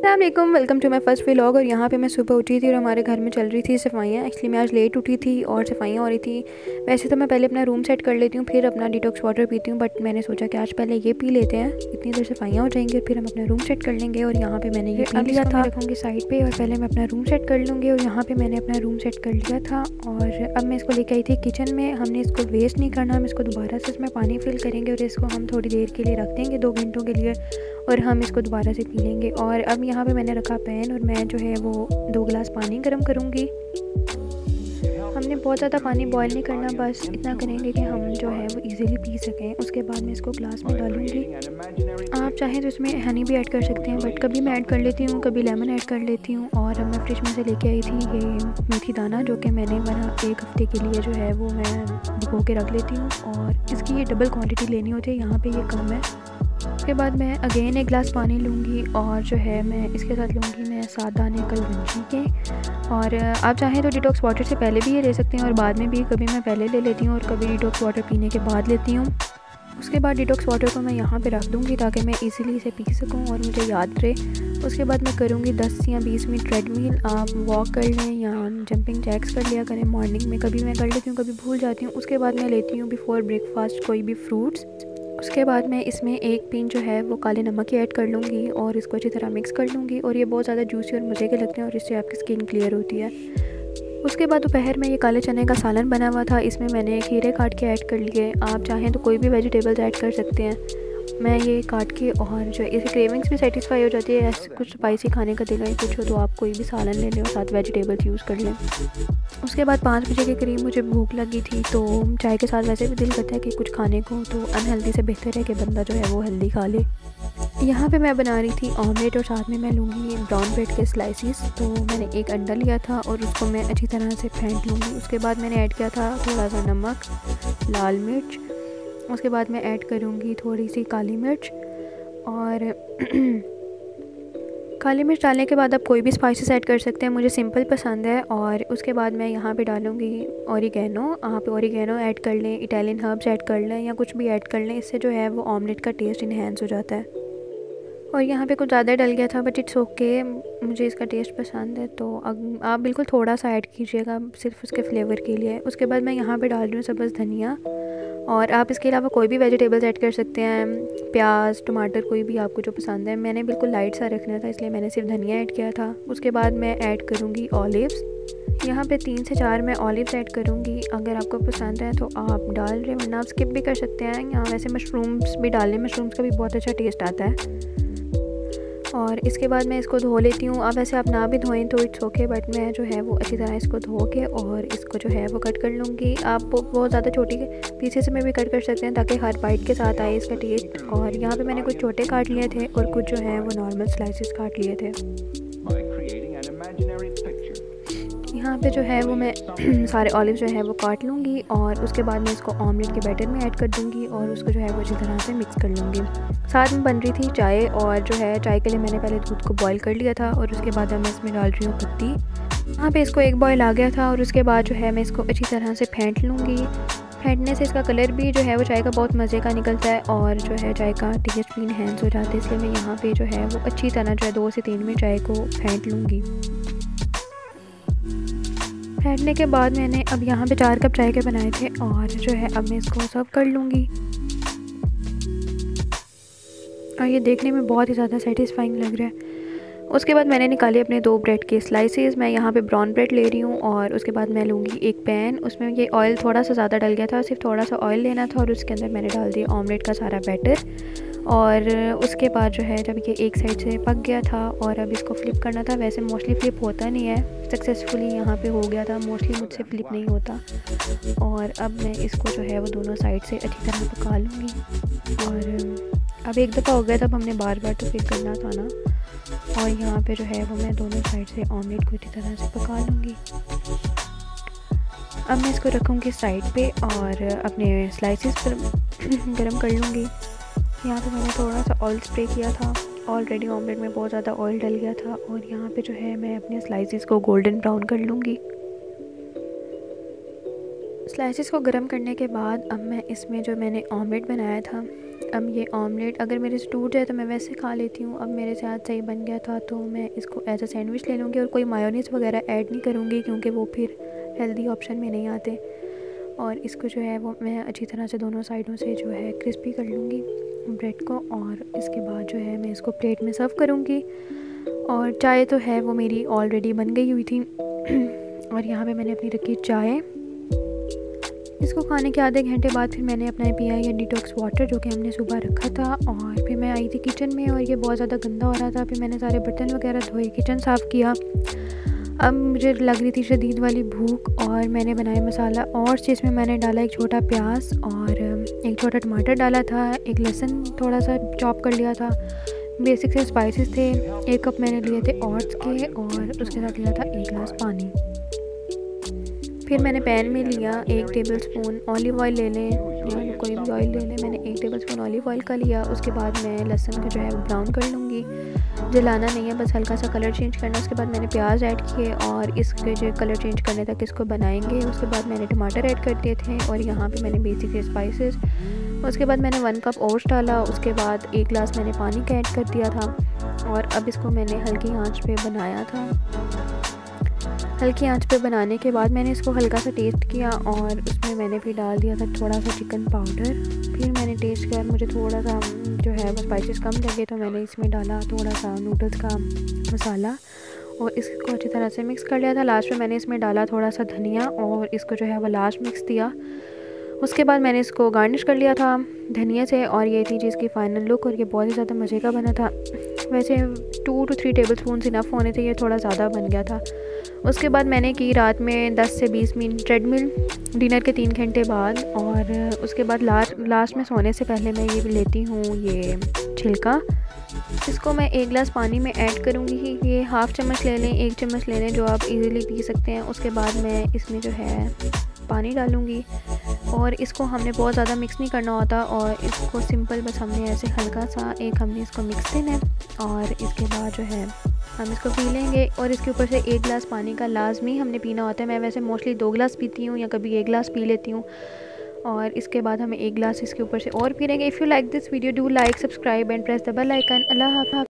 अस्सलाम वालेकुम, welcome to my first vlog. और यहाँ पे मैं सुबह उठी थी और हमारे घर में चल रही थी सफाइयाँ। एक्चुअली मैं आज लेट उठी थी और सफाइयाँ हो रही थी। वैसे तो मैं पहले अपना रूम सेट कर लेती हूँ, फिर अपना डिटॉक्स वाटर पीती हूँ, बट मैंने सोचा कि आज पहले ये पी लेते हैं, इतनी देर सफाइयाँ हो जाएंगी और फिर हम अपना रूम सेट कर लेंगे। और यहाँ पर मैंने ये पी लिया था, रखूँगी साइड पर और पहले मैं अपना रूम सेट कर लूँगी। और यहाँ पर मैंने अपना रूम सेट कर लिया था और अब मैं इसको लेके आई थी किचन में। हमने इसको वेस्ट नहीं करना, हम इसको दोबारा से इसमें पानी फिल करेंगे और इसको हम थोड़ी देर के लिए रख देंगे, 2 घंटों के लिए, और हम इसको दोबारा से पी लेंगे। और अब यहाँ पे मैंने रखा पैन और मैं जो है वो 2 गिलास पानी गर्म करूँगी। हमने बहुत ज़्यादा पानी बॉईल नहीं करना, बस इतना करेंगे कि हम जो है वो इजीली पी सकें। उसके बाद मैं इसको ग्लास में डालूँगी। आप चाहें तो इसमें हनी भी ऐड कर सकते हैं, बट कभी मैं ऐड कर लेती हूँ, कभी लेमन ऐड कर लेती हूँ। और अब मैं फ्रिज में से लेके आई थी ये मेथी दाना, जो कि मैंने बना 1 हफ़्ते के लिए जो है वो मैं भिगो के रख लेती हूँ। और इसकी ये डबल क्वांटिटी लेनी होती है, यहाँ पे ये कम है। उसके बाद मैं अगेन 1 गिलास पानी लूँगी और जो है मैं इसके साथ लूँगी मैं 7 दाने कलौंजी के। और आप चाहें तो डिटॉक्स वाटर से पहले भी ये ले सकते हैं और बाद में भी, कभी मैं पहले ले लेती हूँ और कभी डिटॉक्स वाटर पीने के बाद लेती हूँ। उसके बाद डिटॉक्स वाटर को मैं यहाँ पे रख दूँगी ताकि मैं इजीली इसे पी सकूँ और मुझे याद रहे। उसके बाद मैं करूँगी 10 या 20 मिनट ट्रेडमिल। आप वॉक कर लें या जंपिंग जैक्स कर लिया करें मॉर्निंग में, कभी मैं कर लेती हूँ, कभी भूल जाती हूँ। उसके बाद मैं लेती हूँ बिफोर ब्रेकफास्ट कोई भी फ्रूट्स। उसके बाद मैं इसमें 1 पिंच जो है वो काले नमक की ऐड कर लूँगी और इसको अच्छी तरह मिक्स कर लूँगी। और ये बहुत ज़्यादा जूसी और मज़े के लगते हैं और इससे आपकी स्किन क्लियर होती है। उसके बाद दोपहर में ये काले चने का सालन बना हुआ था, इसमें मैंने खीरे काट के ऐड कर लिए। आप चाहें तो कोई भी वेजिटेबल्स ऐड कर सकते हैं। मैं ये काट के, और जो इससे क्रेविंग्स भी सेटिस्फाई हो जाती है। ऐसे कुछ स्पाइसी खाने का दिल नहीं कुछ हो तो आप कोई भी सालन ले लें और साथ वेजिटेबल्स यूज़ कर लें। उसके बाद 5 बजे के करीब मुझे भूख लगी थी, तो चाय के साथ वैसे भी दिल करता है कि कुछ खाने को, तो अनहेल्दी से बेहतर है कि बंदा जो है वो हेल्दी खा ले। यहाँ पे मैं बना रही थी ऑमलेट और साथ में मैं लूँगी ब्राउन ब्रेड के स्लाइसिस। तो मैंने 1 अंडा लिया था और उसको मैं अच्छी तरह से फेंट लूँगी। उसके बाद मैंने ऐड किया था थोड़ा सा नमक, लाल मिर्च। उसके बाद मैं ऐड करूँगी थोड़ी सी काली मिर्च। और काली मिर्च डालने के बाद आप कोई भी स्पाइसेस ऐड कर सकते हैं, मुझे सिंपल पसंद है। और उसके बाद मैं यहाँ पे डालूँगी ओरिगेनो। आप ओरिगेनो ऐड कर लें, इटालियन हर्ब्स ऐड कर लें या कुछ भी ऐड कर लें, इससे जो है वो ऑमलेट का टेस्ट इन्हेंस हो जाता है। और यहाँ पे कुछ ज़्यादा डल गया था, बट इट्स ओके, मुझे इसका टेस्ट पसंद है, तो आप बिल्कुल थोड़ा सा ऐड कीजिएगा सिर्फ उसके फ्लेवर के लिए। उसके बाद मैं यहाँ पे डाल रही हूँ सब्ज़ धनिया। और आप इसके अलावा कोई भी वेजिटेबल्स ऐड कर सकते हैं, प्याज, टमाटर, कोई भी आपको जो पसंद है। मैंने बिल्कुल लाइट सा रखना था, इसलिए मैंने सिर्फ धनिया ऐड किया था। उसके बाद मैं ऐड करूँगी ऑलिव्स। यहाँ पे 3 से 4 मैं ऑलिव्स ऐड करूँगी। अगर आपको पसंद है तो आप डाल रहे, वरना आप स्किप भी कर सकते हैं। यहाँ वैसे मशरूम्स भी डाल लें, मशरूम्स का भी बहुत अच्छा टेस्ट आता है। और इसके बाद मैं इसको धो लेती हूँ। अब वैसे आप ना भी धोएं तो इट्स ओके, बट मैं जो है वो अच्छी तरह इसको धो के और इसको जो है वो कट कर लूँगी। आप बहुत ज़्यादा छोटी पीसेस में भी कट कर सकते हैं ताकि हर बाइट के साथ आए इसका टेस्ट। और यहाँ पे मैंने कुछ छोटे काट लिए थे और कुछ जो है वो नॉर्मल स्लाइसेस काट लिए थे। यहाँ पे जो है वो मैं सारे ऑलिव जो है वो काट लूँगी और उसके बाद मैं इसको ऑमलेट के बैटर में ऐड कर दूँगी और उसको जो है वो अच्छी तरह से मिक्स कर लूँगी। साथ में बन रही थी चाय, और जो है चाय के लिए मैंने पहले दूध को बॉईल कर लिया था और उसके बाद मैं इसमें डाल रही हूँ पत्ती। यहाँ पे इसको 1 बॉयल आ गया था और उसके बाद जो है मैं इसको अच्छी तरह से फेंट लूँगी। फेंटने से इसका कलर भी जो है वो चाय का बहुत मज़े का निकलता है और जो है चाय का टेस्ट भी इन्हेंस हो जाता है। इसलिए मैं यहाँ पे जो है वो अच्छी तरह जो है 2 से 3 मिनट चाय को फेंट लूँगी। फेंटने के बाद मैंने अब यहाँ पे 4 कप चाय के बनाए थे और जो है अब मैं इसको सर्व कर लूँगी। और ये देखने में बहुत ही ज़्यादा सेटिस्फाइंग लग रहा है। उसके बाद मैंने निकाले अपने 2 ब्रेड के स्लाइसेस। मैं यहाँ पे ब्राउन ब्रेड ले रही हूँ और उसके बाद मैं लूँगी 1 पैन। उसमें ये ऑयल थोड़ा सा ज़्यादा डल गया था, सिर्फ थोड़ा सा ऑयल लेना था और उसके अंदर मैंने डाल दिया ऑमलेट का सारा बैटर। और उसके बाद जो है जब ये एक साइड से पक गया था और अब इसको फ्लिप करना था। वैसे मोस्टली फ्लिप होता नहीं है, सक्सेसफुली यहाँ पे हो गया था, मोस्टली मुझसे फ्लिप नहीं होता। और अब मैं इसको जो है वो दोनों साइड से अच्छी तरह पका लूँगी। और अब 1 दफ़ा हो गया, तब हमने बार बार तो फ्लिप करना था ना। और यहाँ पे जो है वो मैं दोनों साइड से ऑमलेट को अच्छी तरह से पका लूँगी। अब मैं इसको रखूँगी साइड पे और अपने स्लाइसेस पर गरम कर लूँगी। यहाँ पे मैंने थोड़ा सा ऑयल स्प्रे किया था, ऑलरेडी ऑमलेट में बहुत ज़्यादा ऑयल डल गया था। और यहाँ पे जो है मैं अपने स्लाइसेस को गोल्डन ब्राउन कर लूँगी। स्लाइसेस को गर्म करने के बाद अब मैं इसमें जो मैंने ऑमलेट बनाया था, अब ये ऑमलेट अगर मेरे से टूट जाए तो मैं वैसे खा लेती हूँ। अब मेरे साथ सही बन गया था तो मैं इसको एज अ सैंडविच ले लूँगी और कोई मायोनीज़ वगैरह ऐड नहीं करूँगी क्योंकि वो फिर हेल्दी ऑप्शन में नहीं आते। और इसको जो है वो मैं अच्छी तरह से दोनों साइडों से जो है क्रिस्पी कर लूँगी ब्रेड को, और इसके बाद जो है मैं इसको प्लेट में सर्व करूँगी। और चाय तो है वो मेरी ऑलरेडी बन गई हुई थी और यहाँ पे मैंने अपनी रखी चाय। इसको खाने के आधे घंटे बाद फिर मैंने अपना पिया ये डिटॉक्स वाटर जो कि हमने सुबह रखा था। और फिर मैं आई थी किचन में और ये बहुत ज़्यादा गंदा हो रहा था। फिर मैंने सारे बर्तन वगैरह धोए, किचन साफ़ किया। अब मुझे लग रही थी शदीद वाली भूख और मैंने बनाया मसाला, और जिसमें मैंने डाला एक छोटा प्याज और एक छोटा टमाटर डाला था, एक लहसुन थोड़ा सा चॉप कर लिया था, बेसिक से स्पाइसेस थे, 1 कप मैंने लिए थे ओट्स के, और उसके साथ लिया था 1 गिलास पानी। फिर मैंने पैन में लिया 1 टेबलस्पून ऑलिव ऑयल ले लें या कोई भी ऑयल ले लें, मैंने 1 टेबलस्पून ऑलिव ऑयल का लिया। उसके बाद मैं लहसुन को जो है ब्राउन कर लूँगी, जलाना नहीं है, बस हल्का सा कलर चेंज करना। उसके बाद मैंने प्याज ऐड किए और इसके जो कलर चेंज करने तक इसको बनाएंगे। उसके बाद मैंने टमाटर ऐड कर दिए थे और यहाँ पे मैंने बेसिक स्पाइसेस। उसके बाद मैंने 1 कप ओट्स डाला। उसके बाद 1 गिलास मैंने पानी का ऐड कर दिया था और अब इसको मैंने हल्की आंच पे बनाया था। हल्की आंच पे बनाने के बाद मैंने इसको हल्का सा टेस्ट किया और उसमें मैंने फिर डाल दिया था थोड़ा सा चिकन पाउडर। फिर मैंने टेस्ट किया, मुझे थोड़ा सा जो है वो स्पाइसेस कम लगे तो मैंने इसमें डाला थोड़ा सा नूडल्स का मसाला और इसको अच्छी तरह से मिक्स कर लिया था। लास्ट में मैंने इसमें डाला थोड़ा सा धनिया और इसको जो है वो लास्ट मिक्स दिया। उसके बाद मैंने इसको गार्निश कर लिया था धनिया से और ये थी जिसकी फ़ाइनल लुक, और ये बहुत ही ज़्यादा मज़े का बना था। वैसे 2 to 3 टेबलस्पून इनफ होने थे, ये थोड़ा ज़्यादा बन गया था। उसके बाद मैंने की रात में 10 से 20 मिनट ट्रेडमिल डिनर के 3 घंटे बाद, और उसके बाद लास्ट में सोने से पहले मैं ये लेती हूँ ये छिलका। इसको मैं 1 गिलास पानी में ऐड करूँगी। ये हाफ़ चम्मच ले लें, 1 चम्मच ले लें जो आप इजीली पी सकते हैं। उसके बाद मैं इसमें जो है पानी डालूँगी और इसको हमने बहुत ज़्यादा मिक्स नहीं करना होता और इसको सिंपल बस हमने ऐसे हल्का सा हमने इसको मिक्स देना है और इसके बाद जो है हम इसको पी लेंगे। और इसके ऊपर से 1 गिलास पानी का लाजमी हमने पीना होता है। मैं वैसे मोस्टली 2 गिलास पीती हूँ या कभी 1 गिलास पी लेती हूँ और इसके बाद हमें 1 गिलास इसके ऊपर से और पी लेंगे। If you like this video do like, subscribe and press the bell icon. अल्लाह हाफ़िज़।